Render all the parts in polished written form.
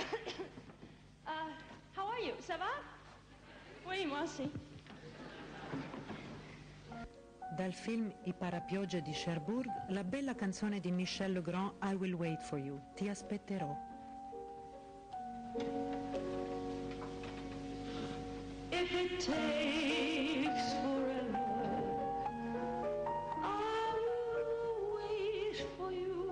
How are you? Ça va? Oui, moi aussi. Dal film I parapiogge di Cherbourg, la bella canzone di Michel Legrand, I Will Wait for You, Ti aspetterò. If it takes forever, I will wait for you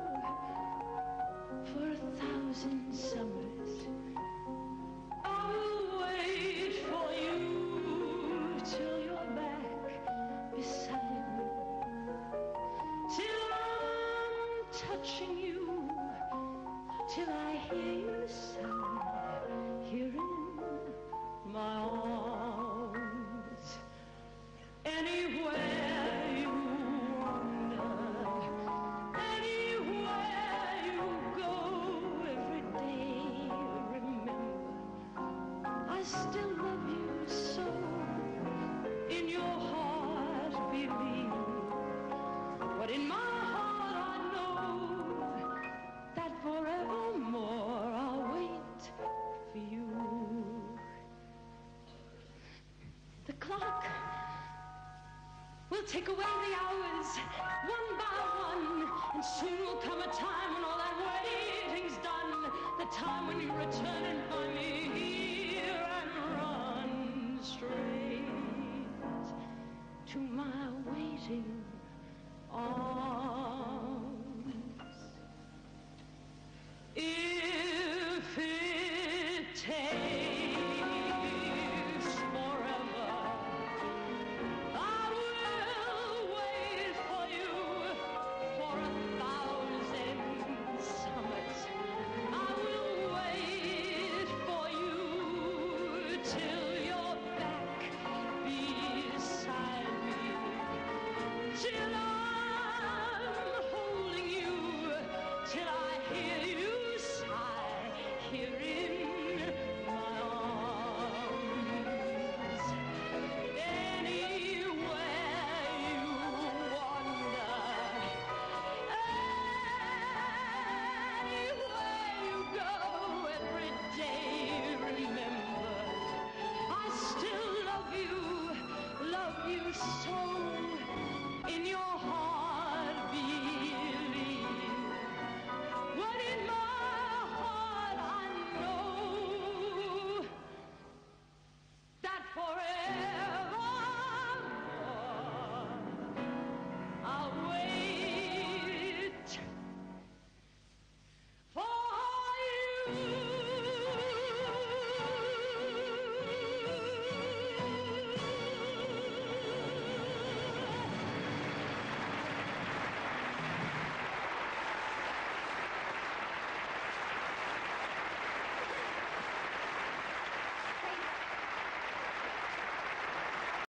for 1,000 summers. I will wait for you till you're back beside me, till I'm touching you, till I hear you sigh here in my arms. Anywhere you wander, anywhere you go, every day remember I still love you so. In your heart believe, but in my heart I know that forevermore I'll wait for you. The clock will take away the hours one by one, and soon will come a time when all that waiting's done. The time when you return and find me here and run straight to my waiting